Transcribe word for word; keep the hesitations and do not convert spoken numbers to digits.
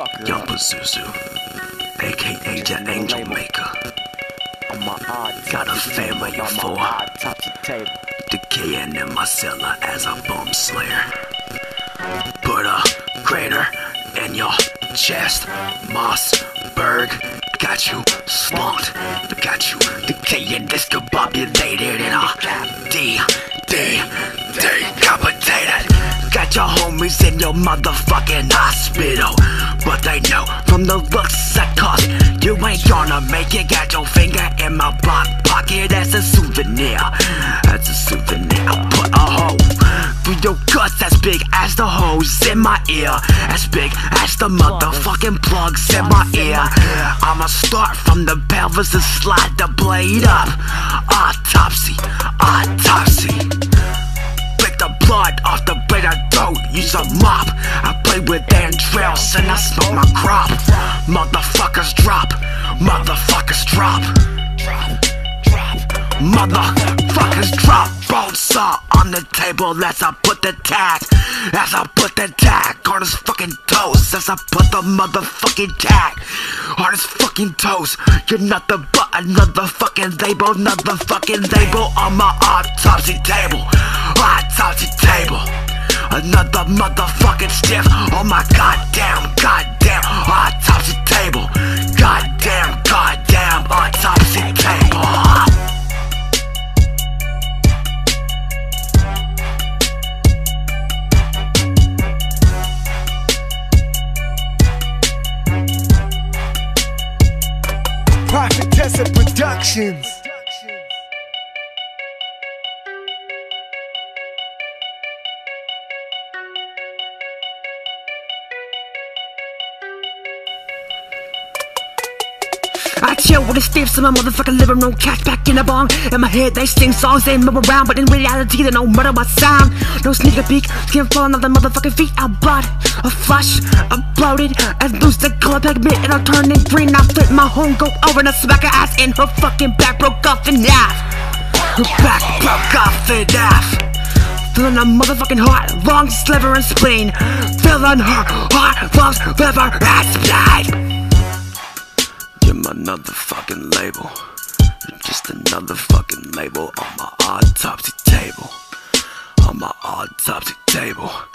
Young Pazuzu, aka the Angel Maker. Got a family of four, decaying in my cellar as a bomb slayer. Put a crater in your chest, Mossberg. Got you slumped, got you decaying, discombobulated, and a D, D, decapitated. Got your homies in your motherfucking hospital, but they know from the looks I cause you ain't gonna make it. Got your finger in my block pocket as a souvenir, as a souvenir. I put a hole through your guts as big as the hose in my ear, as big as the motherfucking plugs in my ear. I'ma start from the pelvis and slide the blade up. Autopsy, autopsy. Break the blood off the blade I don't use a mop. I play with entrails and I smoke my crop. Motherfuckers drop, motherfuckers drop, motherfuckers drop. Bone saw on the table as I put the tag, as I put the tag on his fucking toes, as I put the motherfucking tag on his fucking toes. You're nothing but another fucking label, another fucking label on my autopsy table, autopsy table. Another motherfucking stiff on my goddamn, goddamn autopsy table. Goddamn, goddamn autopsy table. Prophetessa Productions. I chill with the stiffs in my motherfucking living room, cats back in the bong. In my head they sing songs, they move around, but in reality they don't matter my sound. No sneaker peek, skin falling off the motherfucking feet. I blood, a flush, I bloated, I lose the color pigment and I'm turning green. I flip my home, go over and I smack her ass in her fucking back, broke off in half. Her back broke off in half. Feeling a motherfucking heart, lungs, liver and spleen. Feeling her heart, lungs, liver and spleen. You're my another fucking label. You're just another fucking label on my autopsy table. On my autopsy table.